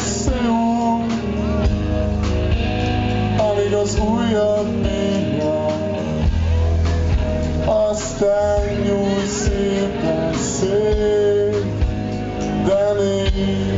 összejön, amíg az ujjad még van, aztán nyújj szépen szép, de még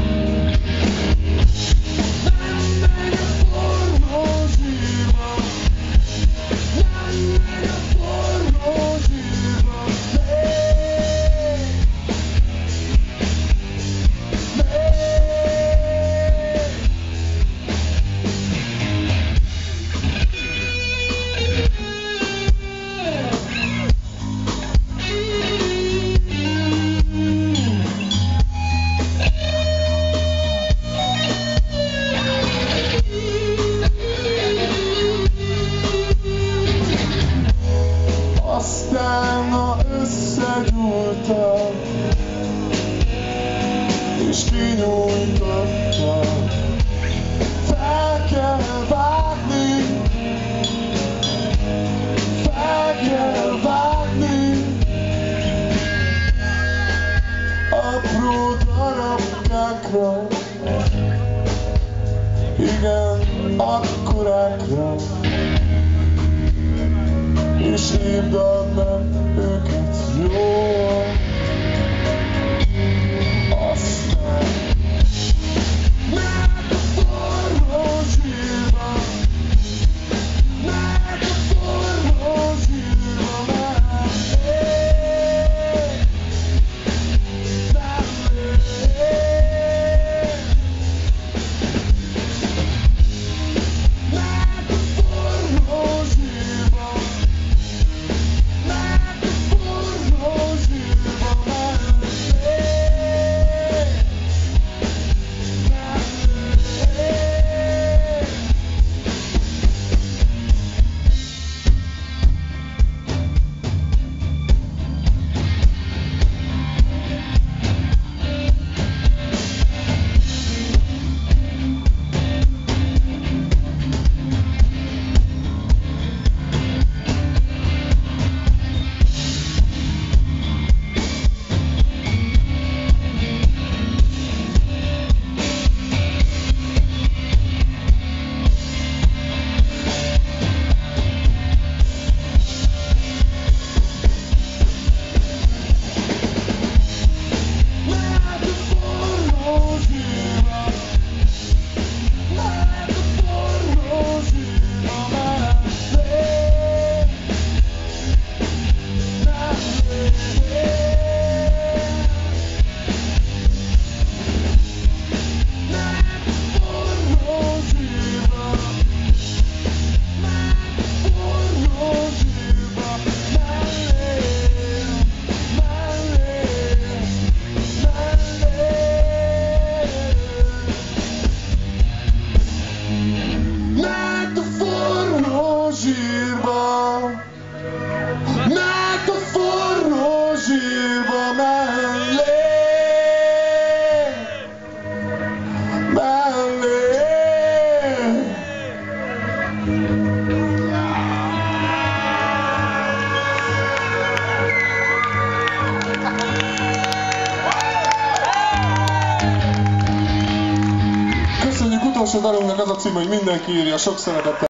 aztán összegyújtak, és kinyújtottak. Fel kell vágni, fel kell vágni, apró darabkákra, igen, akkorákra, és hívd meg őket jól. Aztán meg a forró zsírba, meg a forró zsírba Köszönjük utolsó dalunknak, az a cím, hogy mindenki írja, sok szeretettel.